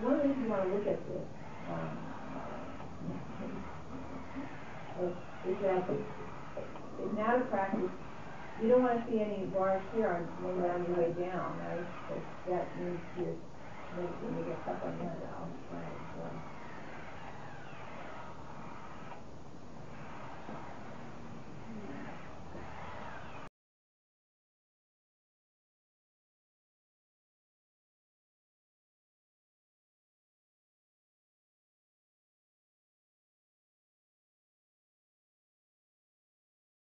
one of the things you want to look at this, is that in matter practice, you don't want to see any bars here on your way down, right? Because that means you're going to get stuck on that. Right.